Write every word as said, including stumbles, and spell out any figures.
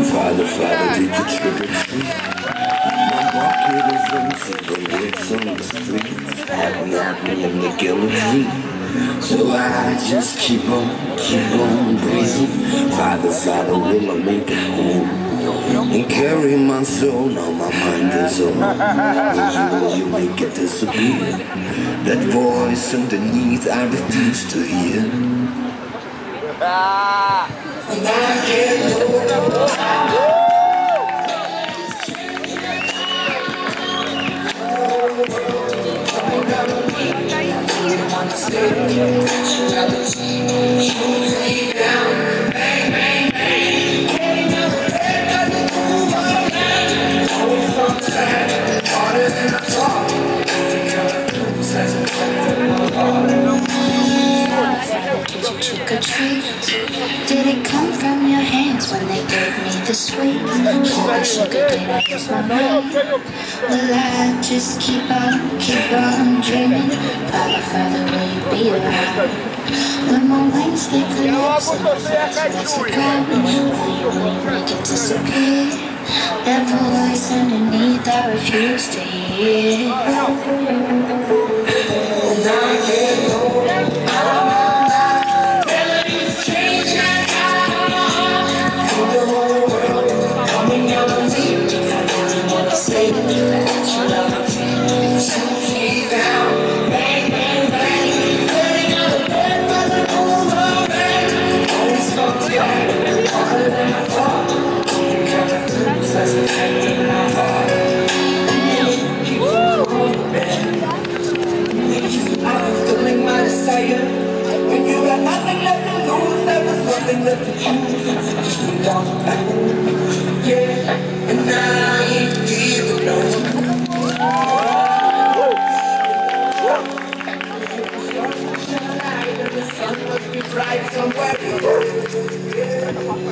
Father, Father, did you trick or treat? My bucket is empty, but it's on the street. Have not me in the guillotine. So I just keep on, keep on breathing. Father, Father, will I make it home? And carry my soul, now my mind is on. Will you make it disappear? That voice underneath I refuse to hear. And I can't go. Trick or treat? Did it come from your hands when they gave me the sweet? Holy sugar, did I use my mind? Will I just keep on, keep on dreaming? Father, Father, will you be around? When my wings they collapse and my thoughts that's the ground, will you, will you make it disappear? That voice underneath I refuse to hear. And I get Right somewhere.